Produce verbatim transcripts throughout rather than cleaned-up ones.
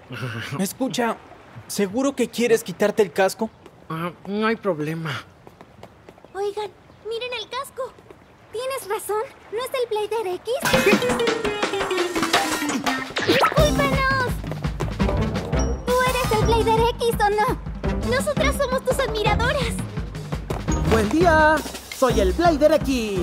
Escucha, ¿seguro que quieres quitarte el casco? Ah, no hay problema. Oigan, miren el casco. Tienes razón, ¿no es el Blader X? ¡Discúlpanos! ¿Tú eres el Blader X o no? Nosotras somos tus admiradoras. ¡Buen día! ¡Soy el Blader X!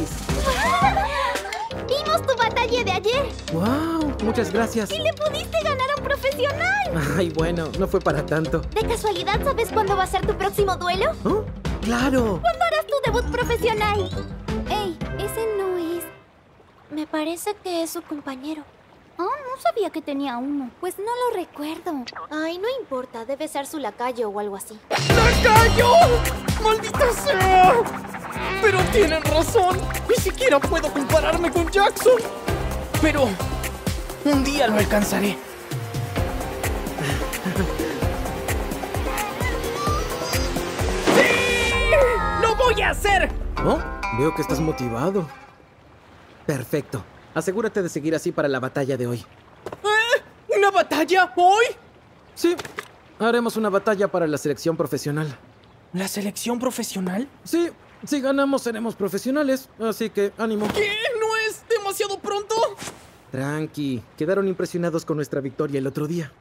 ¡Vimos tu batalla de ayer! ¡Wow! Muchas gracias. ¡Y le pudiste ganar a un profesional! Ay, bueno, no fue para tanto. ¿De casualidad sabes cuándo va a ser tu próximo duelo? ¿Oh? ¡Claro! ¿Cuándo harás tu debut profesional? Ey, ese no es... Me parece que es su compañero. Ah, no sabía que tenía uno. Pues no lo recuerdo. Ay, no importa, debe ser su lacayo o algo así. ¡Lacayo! ¡Maldita sea! Pero tienen razón. Ni siquiera puedo compararme con Jackson. Pero un día lo alcanzaré. ¡Sí! ¡Lo voy a hacer! Oh, veo que estás motivado. Perfecto. Asegúrate de seguir así para la batalla de hoy. ¿Eh? ¿Una batalla hoy? Sí, haremos una batalla para la selección profesional. ¿La selección profesional? Sí, si ganamos seremos profesionales, así que ánimo. ¿Qué? ¿No es demasiado pronto? Tranqui, quedaron impresionados con nuestra victoria el otro día.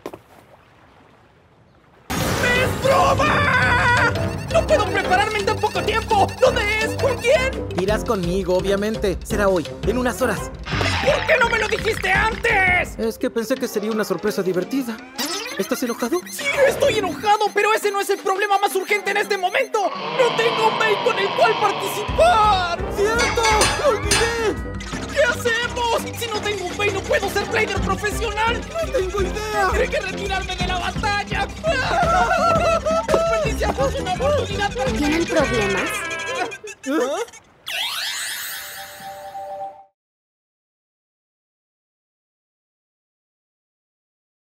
¡Es broma! ¡No puedo prepararme en tan poco tiempo! ¿Dónde es? ¿Con quién? Irás conmigo, obviamente. Será hoy, en unas horas. ¿Por qué no me lo dijiste antes? Es que pensé que sería una sorpresa divertida. ¿Estás enojado? Sí, estoy enojado, pero ese no es el problema más urgente en este momento. ¡No tengo un mail con el cual participar! ¡Cierto! ¡Lo olvidé! ¿Qué hacemos? Si no tengo un mail, no puedo ser blader profesional. ¡No tengo idea! Tendré que retirarme de la batalla. Desperdiciamos una oportunidad para... ¿Tienen problemas? ¿Ah?